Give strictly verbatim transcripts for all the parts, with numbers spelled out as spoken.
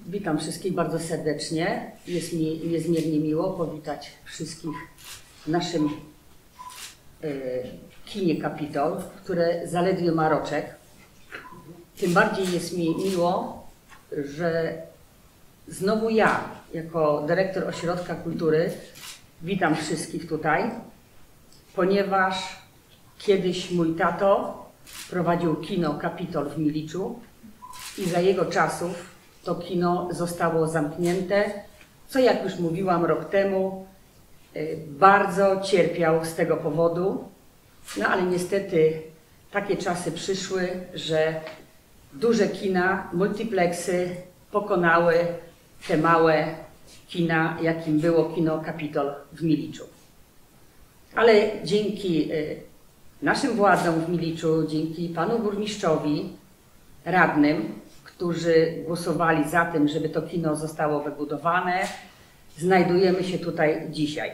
Witam wszystkich bardzo serdecznie. Jest mi niezmiernie miło powitać wszystkich w naszym e, kinie Kapitol, które zaledwie ma roczek. Tym bardziej jest mi miło, że znowu ja, jako dyrektor Ośrodka Kultury, witam wszystkich tutaj, ponieważ kiedyś mój tato prowadził kino Kapitol w Miliczu i za jego czasów to kino zostało zamknięte, co jak już mówiłam rok temu, bardzo cierpiał z tego powodu. No ale niestety takie czasy przyszły, że duże kina, multiplexy pokonały te małe kina, jakim było kino Kapitol w Miliczu. Ale dzięki naszym władzom w Miliczu, dzięki panu burmistrzowi, radnym, którzy głosowali za tym, żeby to kino zostało wybudowane, znajdujemy się tutaj dzisiaj.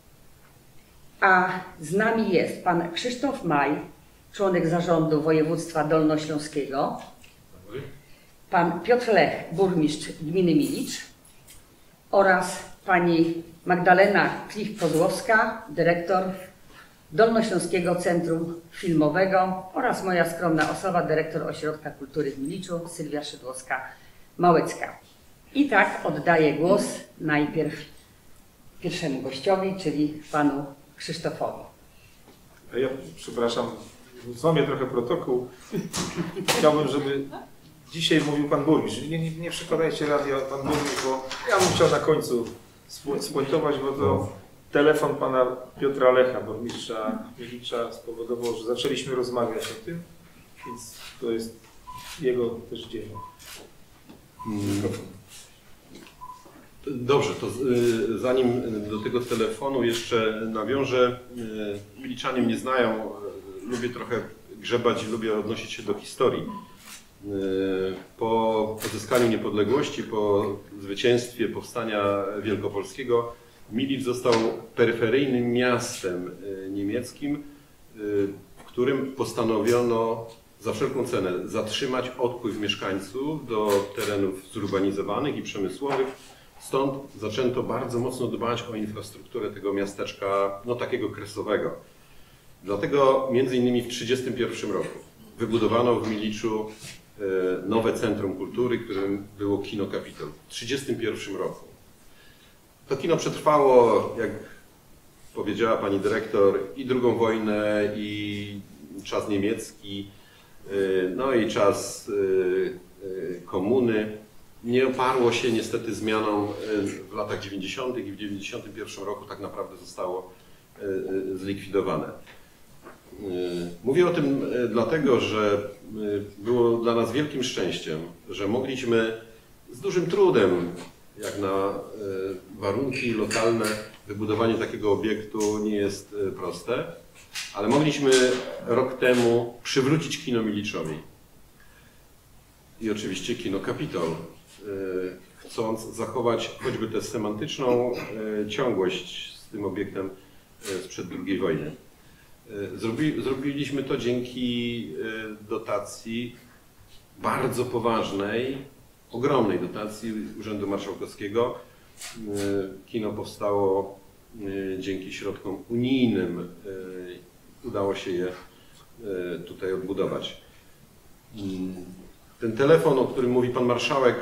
A z nami jest pan Krzysztof Maj, członek zarządu województwa dolnośląskiego, pan Piotr Lech, burmistrz gminy Milicz oraz pani Magdalena Klich-Kozłowska, dyrektor Dolnośląskiego Centrum Filmowego oraz moja skromna osoba, dyrektor Ośrodka Kultury w Miliczu, Sylwia Szydłowska-Małecka. I tak oddaję głos najpierw pierwszemu gościowi, czyli panu Krzysztofowi. Ja przepraszam, złamię trochę protokół. Chciałbym, żeby dzisiaj mówił pan burmistrz. Nie, nie, nie przekładajcie radia pan burmistrz, bo ja bym chciał na końcu spuentować, bo to telefon pana Piotra Lecha, burmistrza Milicza, spowodował, że zaczęliśmy rozmawiać o tym, więc to jest jego też dzień. Dobrze, to zanim do tego telefonu jeszcze nawiążę, Miliczanie mnie znają, lubię trochę grzebać i lubię odnosić się do historii. Po odzyskaniu niepodległości, po zwycięstwie powstania wielkopolskiego, Milicz został peryferyjnym miastem niemieckim, w którym postanowiono za wszelką cenę zatrzymać odpływ mieszkańców do terenów zurbanizowanych i przemysłowych. Stąd zaczęto bardzo mocno dbać o infrastrukturę tego miasteczka, no takiego kresowego. Dlatego między innymi w tysiąc dziewięćset trzydziestym pierwszym roku wybudowano w Miliczu nowe centrum kultury, którym było kino Kapitol. W tysiąc dziewięćset trzydziestym pierwszym roku. To kino przetrwało, jak powiedziała pani dyrektor, i drugą wojnę, i czas niemiecki, no i czas komuny. Nie oparło się niestety zmianom w latach dziewięćdziesiątych i w tysiąc dziewięćset dziewięćdziesiątym pierwszym roku tak naprawdę zostało zlikwidowane. Mówię o tym dlatego, że było dla nas wielkim szczęściem, że mogliśmy z dużym trudem, jak na warunki lokalne, wybudowanie takiego obiektu nie jest proste, ale mogliśmy rok temu przywrócić kino Miliczowi i oczywiście kino Kapitol, chcąc zachować choćby tę semantyczną ciągłość z tym obiektem sprzed drugiej wojny. Zrobi, zrobiliśmy to dzięki dotacji bardzo poważnej, ogromnej dotacji Urzędu Marszałkowskiego. Kino powstało dzięki środkom unijnym. Udało się je tutaj odbudować. Ten telefon, o którym mówi pan marszałek,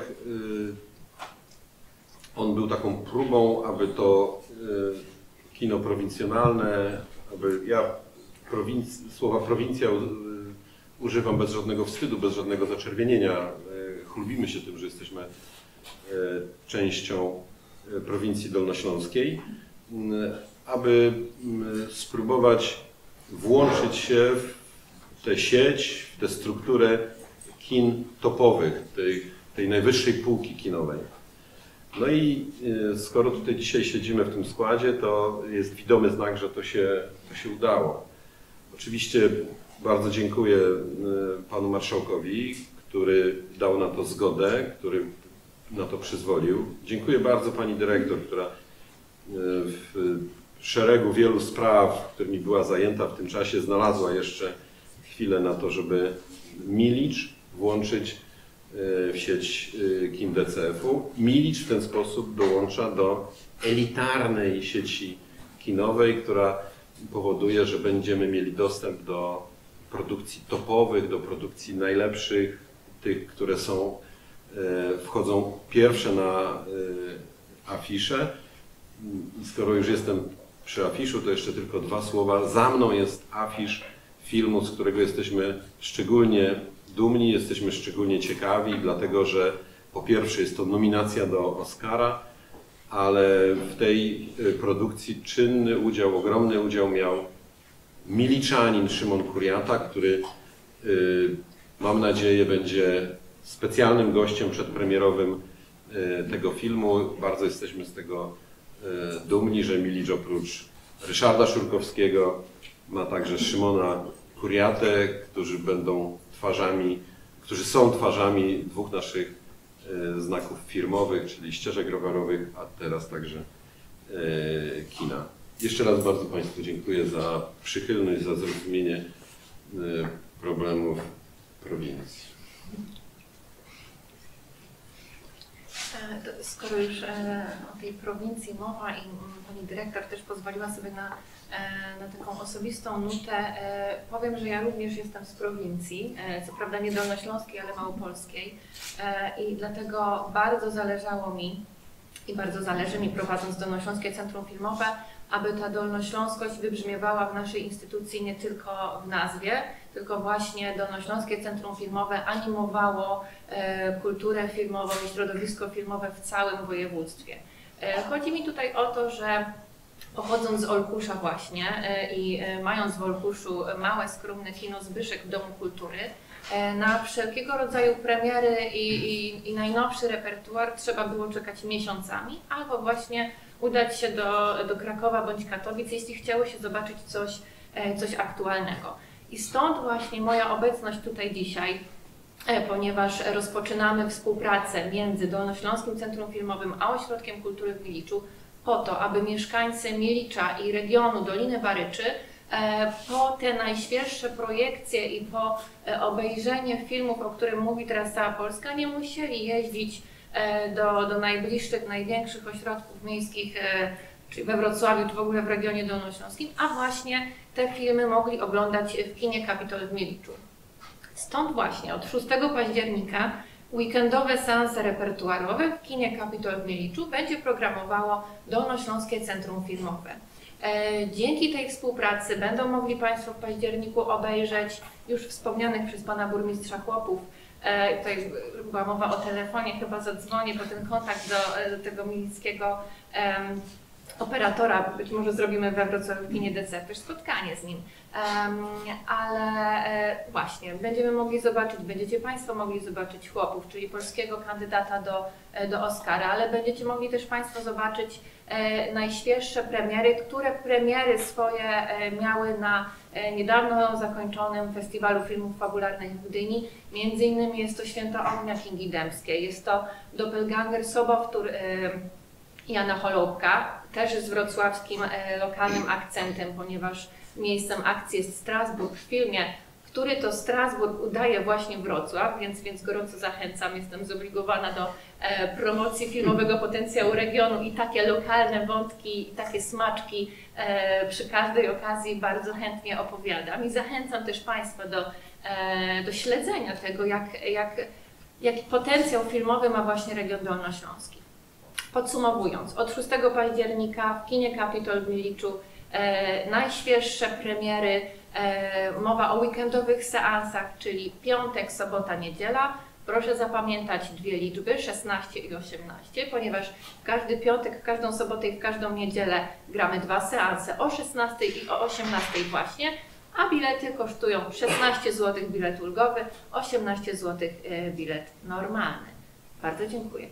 on był taką próbą, aby to kino prowincjonalne, aby ja prowinc, słowa prowincja używam bez żadnego wstydu, bez żadnego zaczerwienienia. Chlubimy się tym, że jesteśmy częścią prowincji dolnośląskiej, aby spróbować włączyć się w tę sieć, w tę strukturę kin topowych, tej, tej najwyższej półki kinowej. No i skoro tutaj dzisiaj siedzimy w tym składzie, to jest widomy znak, że to się, to się udało. Oczywiście bardzo dziękuję panu marszałkowi, który dał na to zgodę, który na to przyzwolił. Dziękuję bardzo pani dyrektor, która w szeregu wielu spraw, którymi była zajęta w tym czasie, znalazła jeszcze chwilę na to, żeby Milicz włączyć w sieć kin D C F-u. Milicz w ten sposób dołącza do elitarnej sieci kinowej, która powoduje, że będziemy mieli dostęp do produkcji topowych, do produkcji najlepszych, tych, które są, wchodzą pierwsze na afisze. I skoro już jestem przy afiszu, to jeszcze tylko dwa słowa. Za mną jest afisz filmu, z którego jesteśmy szczególnie dumni, jesteśmy szczególnie ciekawi, dlatego że po pierwsze jest to nominacja do Oscara, ale w tej produkcji czynny udział, ogromny udział miał miliczanin Szymon Kuriata, który mam nadzieję będzie specjalnym gościem przedpremierowym tego filmu. Bardzo jesteśmy z tego dumni, że Milicz oprócz Ryszarda Szurkowskiego ma także Szymona Kuriatę, którzy będą twarzami, którzy są twarzami dwóch naszych znaków firmowych, czyli ścieżek rowerowych, a teraz także kina. Jeszcze raz bardzo Państwu dziękuję za przychylność, za zrozumienie problemów prowincji. Skoro już o tej prowincji mowa i pani dyrektor też pozwoliła sobie na, na taką osobistą nutę, powiem, że ja również jestem z prowincji, co prawda nie dolnośląskiej, ale małopolskiej, i dlatego bardzo zależało mi i bardzo zależy mi, prowadząc Dolnośląskie Centrum Filmowe, aby ta dolnośląskość wybrzmiewała w naszej instytucji nie tylko w nazwie, tylko właśnie Dolnośląskie Centrum Filmowe animowało e, kulturę filmową i środowisko filmowe w całym województwie. E, chodzi mi tutaj o to, że pochodząc z Olkusza właśnie e, i e, mając w Olkuszu małe, skromne kino Zbyszek w Domu Kultury, e, na wszelkiego rodzaju premiery i, i, i najnowszy repertuar trzeba było czekać miesiącami, albo właśnie udać się do, do Krakowa bądź Katowic, jeśli chciało się zobaczyć coś, e, coś aktualnego. I stąd właśnie moja obecność tutaj dzisiaj, ponieważ rozpoczynamy współpracę między Dolnośląskim Centrum Filmowym a Ośrodkiem Kultury w Miliczu po to, aby mieszkańcy Milicza i regionu Doliny Baryczy po te najświeższe projekcje i po obejrzenie filmów, o którym mówi teraz cała Polska, nie musieli jeździć do, do najbliższych, największych ośrodków miejskich, czyli we Wrocławiu, czy w ogóle w regionie dolnośląskim, a właśnie te filmy mogli oglądać w kinie Kapitol w Miliczu. Stąd właśnie od szóstego października weekendowe seanse repertuarowe w kinie Kapitol w Miliczu będzie programowało Dolnośląskie Centrum Filmowe. Dzięki tej współpracy będą mogli Państwo w październiku obejrzeć już wspomnianych przez Pana Burmistrza Chłopów. Tutaj była mowa o telefonie, chyba zadzwonię po ten kontakt do, do tego milickiego um, operatora, być może zrobimy we Wrocławiu w kinie D C też spotkanie z nim, um, ale e, właśnie będziemy mogli zobaczyć, będziecie Państwo mogli zobaczyć Chłopów, czyli polskiego kandydata do, do Oscara, ale będziecie mogli też Państwo zobaczyć e, najświeższe premiery, które premiery swoje e, miały na e, niedawno zakończonym Festiwalu Filmów Fabularnych w Gdyni. Między innymi jest to Święto Ognia Kingi Dębskiej, jest to Doppelganger Sobowtór e, Jana Holubka, też z wrocławskim e, lokalnym akcentem, ponieważ miejscem akcji jest Strasburg w filmie, który to Strasburg udaje właśnie Wrocław, więc, więc gorąco zachęcam, jestem zobligowana do e, promocji filmowego potencjału regionu i takie lokalne wątki, i takie smaczki e, przy każdej okazji bardzo chętnie opowiadam i zachęcam też Państwa do, e, do śledzenia tego, jak, jak, jaki potencjał filmowy ma właśnie region dolnośląski. Podsumowując, od szóstego października w kinie Kapitol w Miliczu e, najświeższe premiery, e, mowa o weekendowych seansach, czyli piątek, sobota, niedziela. Proszę zapamiętać dwie liczby, szesnaście i osiemnaście, ponieważ w każdy piątek, w każdą sobotę i w każdą niedzielę gramy dwa seanse o szesnastej i o osiemnastej właśnie, a bilety kosztują szesnaście złotych bilet ulgowy, osiemnaście złotych e, bilet normalny. Bardzo dziękuję.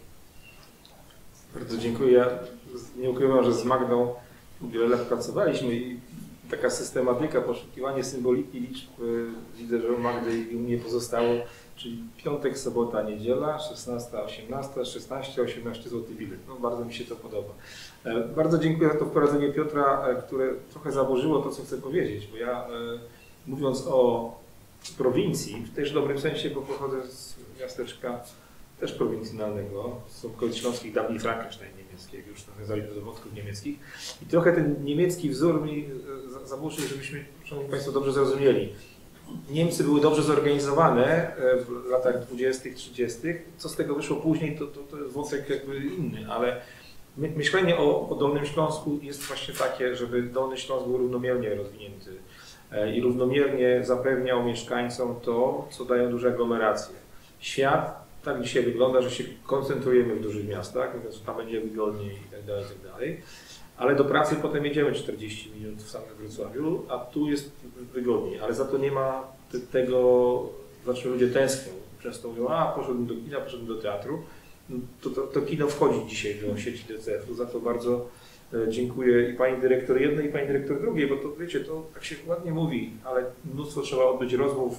Bardzo dziękuję. Ja nie ukrywam, że z Magdą wiele lat pracowaliśmy i taka systematyka, poszukiwanie symboliki liczb, widzę, że u Magdy i u mnie pozostało, czyli piątek, sobota, niedziela, szesnasta, osiemnasta, szesnaście, osiemnaście złotych bilet. No, bardzo mi się to podoba. Bardzo dziękuję za to wprowadzenie Piotra, które trochę zaburzyło to, co chcę powiedzieć, bo ja mówiąc o prowincji, w też dobrym sensie, bo pochodzę z miasteczka też prowincjonalnego, z okolic śląskich, dawniej Frankenstein niemieckiego, już nawiązali do dowodków niemieckich. I trochę ten niemiecki wzór mi zaburzył, żebyśmy, szanowni Państwo, dobrze zrozumieli. Niemcy były dobrze zorganizowane w latach dwudziestych, trzydziestych. Co z tego wyszło później, to, to, to jest wątek jakby inny, ale my, myślenie o, o Dolnym Śląsku jest właśnie takie, żeby Dolny Śląsk był równomiernie rozwinięty i równomiernie zapewniał mieszkańcom to, co dają duże aglomeracje. Świat tak dzisiaj wygląda, że się koncentrujemy w dużych miastach, mówiąc, że tam będzie wygodniej i tak dalej, i tak dalej. Ale do pracy potem jedziemy czterdzieści minut w samym Wrocławiu, a tu jest wygodniej, ale za to nie ma te, tego, znaczy ludzie tęsknią. Często mówią, a poszedłem do kina, poszedłem do teatru. To, to, to kino wchodzi dzisiaj do sieci D C F-u, za to bardzo dziękuję i pani dyrektor jednej, i pani dyrektor drugiej, bo to wiecie, to tak się ładnie mówi, ale mnóstwo trzeba odbyć rozmów,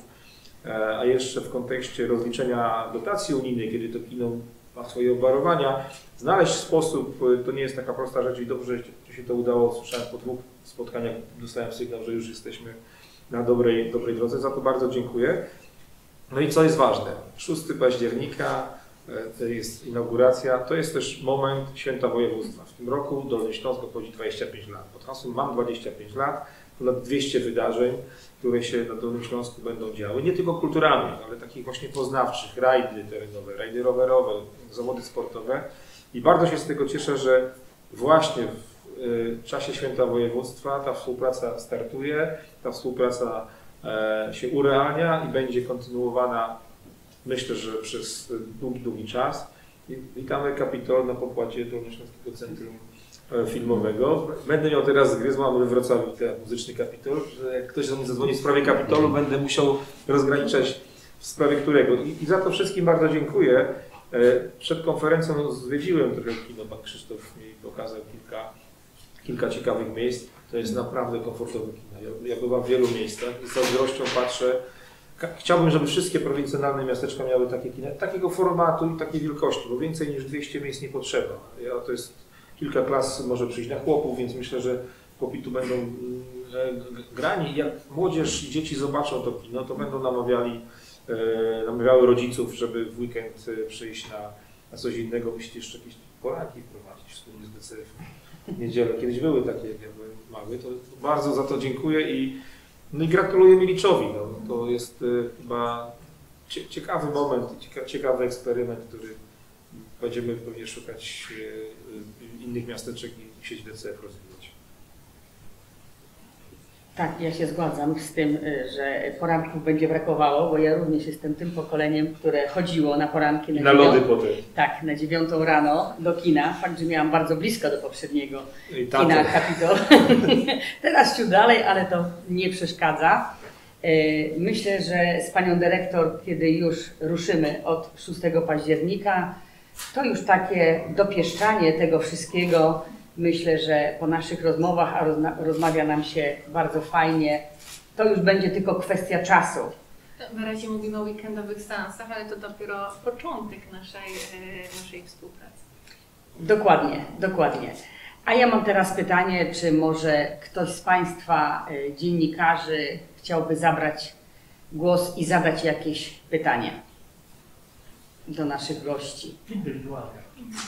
a jeszcze w kontekście rozliczenia dotacji unijnej, kiedy to kino ma swoje obwarowania, znaleźć sposób, to nie jest taka prosta rzecz i dobrze, że się to udało. Słyszałem po dwóch spotkaniach, dostałem sygnał, że już jesteśmy na dobrej, dobrej drodze, za to bardzo dziękuję. No i co jest ważne, szóstego października to jest inauguracja, to jest też moment Święta Województwa. W tym roku Dolny Śląsk obchodzi dwadzieścia pięć lat. Pod hasłem Mam dwadzieścia pięć lat, ponad dwieście wydarzeń, które się na Dolnym Śląsku będą działy, nie tylko kulturalnych, ale takich właśnie poznawczych, rajdy terenowe, rajdy rowerowe, zawody sportowe. I bardzo się z tego cieszę, że właśnie w czasie Święta Województwa ta współpraca startuje, ta współpraca się urealnia i będzie kontynuowana, myślę, że przez długi, długi czas. I witamy Kapitol na pokładzie Dolnośląskiego Centrum Filmowego. Będę miał teraz gryz, mamy we Wrocławiu ten muzyczny Kapitol, że jak ktoś do mnie zadzwoni w sprawie Kapitolu, będę musiał rozgraniczać w sprawie którego. I, i za to wszystkim bardzo dziękuję. Przed konferencją zwiedziłem trochę kino, pan Krzysztof mi pokazał kilka, kilka ciekawych miejsc. To jest naprawdę komfortowe kino. Ja, ja bywam w wielu miejscach i z zazdrością patrzę. Chciałbym, żeby wszystkie prowincjonalne miasteczka miały takie kina, takiego formatu i takiej wielkości, bo więcej niż dwieście miejsc nie potrzeba. Ja, to jest kilka klas może przyjść na chłopów, więc myślę, że chłopi tu będą grani. Jak młodzież i dzieci zobaczą to kino, to będą namawiali, namawiały rodziców, żeby w weekend przyjść na, na coś innego. Musicie jeszcze jakieś poranki prowadzić wspólnie z D C F w niedzielę. Kiedyś były takie, jak ja byłem mały, to bardzo za to dziękuję i, no i gratuluję Miliczowi. No, to jest y, chyba cie, ciekawy moment, cieka, ciekawy eksperyment, który będziemy pewnie szukać y, y, innych miasteczek i sieć D C F rozwijać. Tak, ja się zgadzam z tym, że poranków będzie brakowało, bo ja również jestem tym pokoleniem, które chodziło na poranki. Na, na lody potem. Tak, na dziewiątą rano do kina. Fakt, że miałam bardzo blisko do poprzedniego kina Kapitol. Teraz ciut dalej, ale to nie przeszkadza. Myślę, że z panią dyrektor, kiedy już ruszymy od szóstego października, to już takie dopieszczanie tego wszystkiego. Myślę, że po naszych rozmowach, a rozma rozmawia nam się bardzo fajnie, to już będzie tylko kwestia czasu. Na razie mówimy o weekendowych seansach, ale to dopiero początek naszej, naszej współpracy. Dokładnie, dokładnie. A ja mam teraz pytanie, czy może ktoś z Państwa dziennikarzy chciałby zabrać głos i zadać jakieś pytanie do naszych gości? Indywidualnie.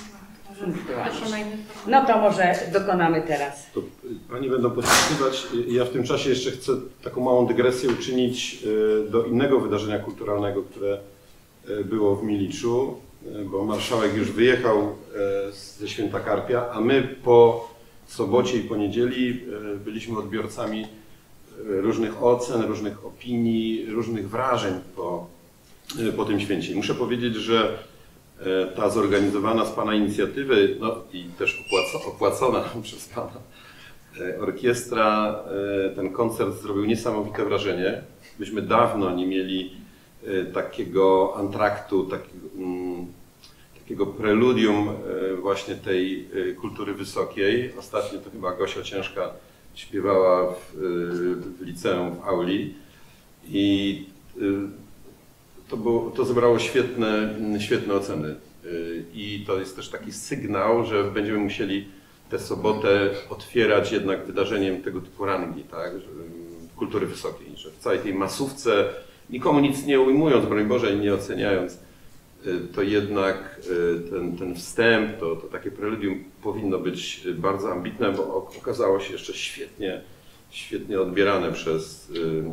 No to może dokonamy teraz. To Pani będą podpisywać. Ja w tym czasie jeszcze chcę taką małą dygresję uczynić do innego wydarzenia kulturalnego, które było w Miliczu, bo marszałek już wyjechał ze Święta Karpia, a my po sobocie i po niedzieli byliśmy odbiorcami różnych ocen, różnych opinii, różnych wrażeń po, po tym święcie. Muszę powiedzieć, że ta zorganizowana z Pana inicjatywy, no i też opłacona przez Pana orkiestra, ten koncert zrobił niesamowite wrażenie. Myśmy dawno nie mieli takiego antraktu, takiego, takiego preludium właśnie tej kultury wysokiej. Ostatnio to chyba Gosia Ciężka śpiewała w, w liceum w auli i To, było, to zebrało świetne, świetne oceny i to jest też taki sygnał, że będziemy musieli tę sobotę otwierać jednak wydarzeniem tego typu rangi, tak? Kultury wysokiej, że w całej tej masówce nikomu nic nie ujmując, broń Boże, i nie oceniając, to jednak ten, ten wstęp, to, to takie preludium powinno być bardzo ambitne, bo okazało się jeszcze świetnie, świetnie odbierane przez,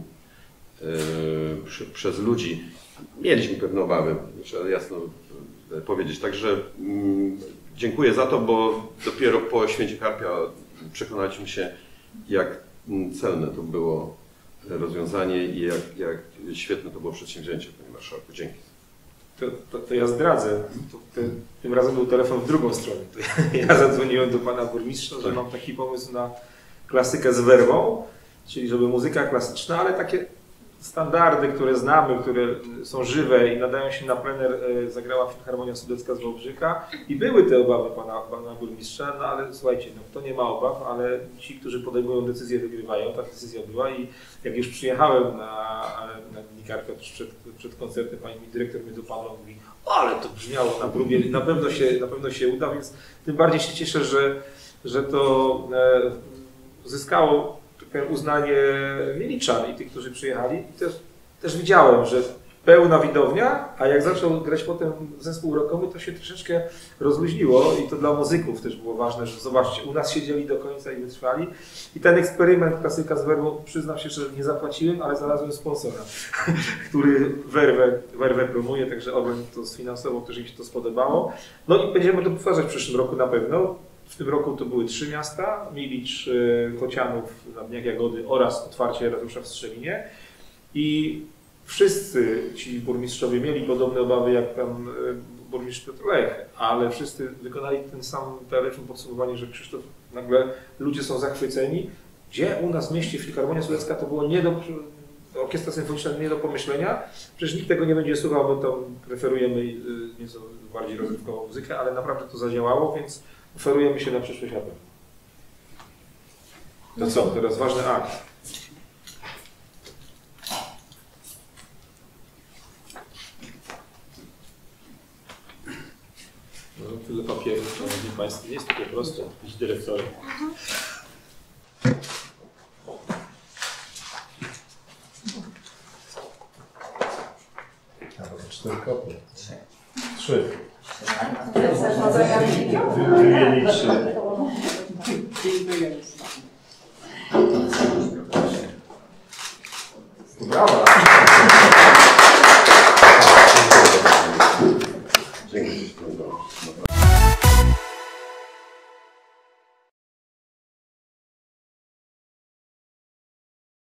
yy, przez ludzi. Mieliśmy pewne obawy, trzeba jasno powiedzieć. Także yy, dziękuję za to, bo dopiero po Święcie Karpia przekonaliśmy się, jak celne to było rozwiązanie i jak, jak świetne to było przedsięwzięcie, panie marszałku. Dzięki. To, to, to ja zdradzę. To, to, tym razem był telefon w drugą stronę. To ja, ja zadzwoniłem do pana burmistrza, że mam taki pomysł na klasykę z werwą, czyli żeby muzyka klasyczna, ale takie standardy, które znamy, które są żywe i nadają się na plener, zagrała Filharmonia Sudecka z Wałbrzycha i były te obawy pana, pana burmistrza, no ale słuchajcie, no kto nie ma obaw, ale ci, którzy podejmują decyzje, wygrywają. Ta decyzja była i jak już przyjechałem na, na Dni Karpia przed, przed koncertem, pani dyrektor mnie dopadła, mówi, ale to brzmiało na próbie, na pewno się, na pewno się uda, więc tym bardziej się cieszę, że, że to e, zyskało uznanie Mieliczan i tych, którzy przyjechali. I też, też widziałem, że pełna widownia, a jak zaczął grać potem zespół rockowy, to się troszeczkę rozluźniło i to dla muzyków też było ważne, że zobaczcie, u nas siedzieli do końca i wytrwali. I ten eksperyment klasyka z werwą, przyznam się, że nie zapłaciłem, ale znalazłem sponsora, który werwę, werwę promuje, także Orlen to sfinansował, też im się to spodobało. No i będziemy to powtarzać w przyszłym roku na pewno. W tym roku to były trzy miasta, Milicz, Kocianów na Dniach Jagody oraz otwarcie ratusza w Strzelinie. I wszyscy ci burmistrzowie mieli podobne obawy jak pan burmistrz Piotr Lech, ale wszyscy wykonali ten sam telefon podsumowanie, że Krzysztof, nagle ludzie są zachwyceni. Gdzie u nas w mieście Filharmonia Sudecka to było nie do, orkiestra symfoniczna nie do pomyślenia. Przecież nikt tego nie będzie słuchał, bo tam preferujemy nieco bardziej rozrywkową muzykę, ale naprawdę to zadziałało, więc oferujemy się na przyszłość na pewno. To co? Teraz ważny akt. No, tyle papieru, szanowni państwo, nie jest takie proste być dyrektorem. Cztery kopy. Trzy. Wymienić trzy. Brawa!